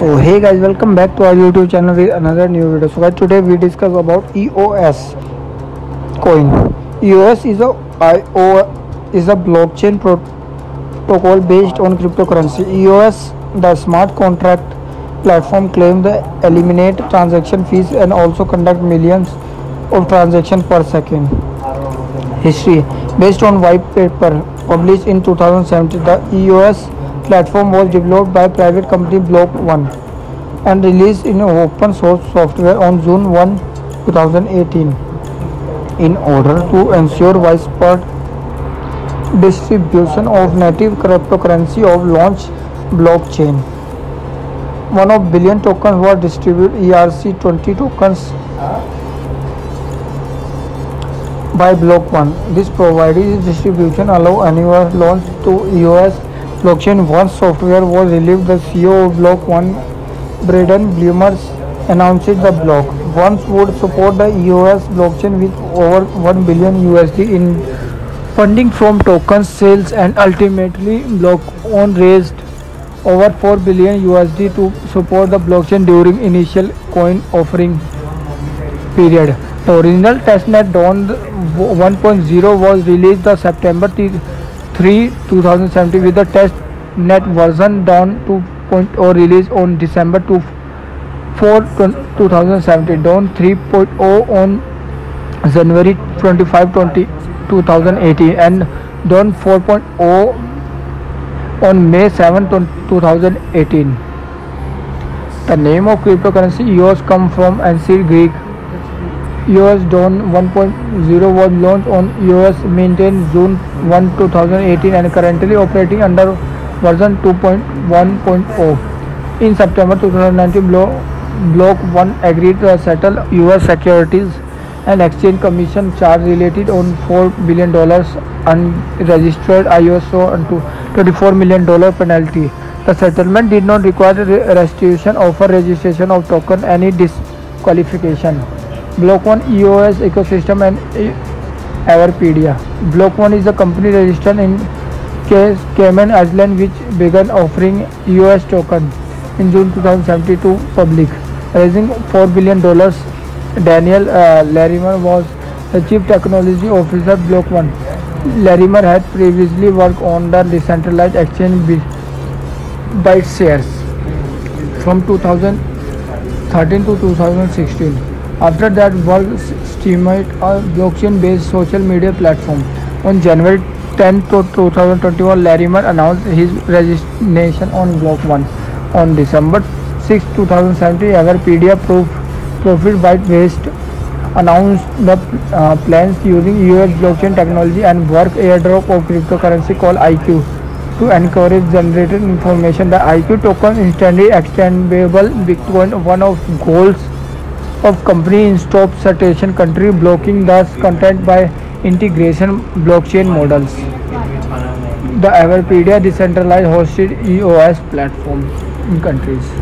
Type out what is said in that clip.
So hey guys, welcome back to our YouTube channel with another new video. So guys, today we discuss about EOS coin. EOS is a blockchain protocol based on cryptocurrency. EOS, the smart contract platform, claims to eliminate transaction fees and also conduct millions of transactions per second. History: based on white paper published in 2017, the EOS platform was developed by private company Block One and released in open source software on June 1, 2018. In order to ensure widespread distribution of native cryptocurrency of launch blockchain, 1 billion tokens were distributed. ERC-20 tokens by Block One. This provided distribution allow anywhere launch to EOS blockchain. Once software was released, the CEO of Block One, Braden Blumers, announced the Block One would support the EOS blockchain with over $1 billion in funding from token sales, and ultimately Block One raised over $4 billion to support the blockchain during initial coin offering period. The original testnet Dawn 1.0 was released the September 3, 2017, with the testnet version Dawn 2.0 released on December 4, 2017, Dawn 3.0 on January 25, 2018, and Dawn 4.0 on May 7, 2018. The name of cryptocurrency EOS comes from ancient Greek. EOS Dawn 1.0 was launched on EOS maintained June 1, 2018 and currently operating under version 2.1.0. In September 2019, Block One agreed to settle US Securities and Exchange Commission charge related on $4 billion unregistered ISO and $24 million penalty. The settlement did not require restitution of registration of token, any disqualification. Block One EOS ecosystem and Everpedia. Block One is a company registered in Cayman Islands which began offering EOS token in June 2017 to public, raising $4 billion. Daniel Larimer was the chief technology officer Block One. Larimer had previously worked on the decentralized exchange ByteShares from 2013 to 2016. After that work, Steemit, a blockchain-based social media platform. On January 10, 2021, Larimer announced his resignation on Block One. On December 6, 2017, Everpedia Profit White-based announced the plans using EOS blockchain technology and work airdrop of cryptocurrency called IQ to encourage generated information. The IQ token instantly extendable Bitcoin, one of goals of company in stop saturation country, blocking thus content by integration blockchain models. The Everpedia decentralized hosted EOS platform in countries.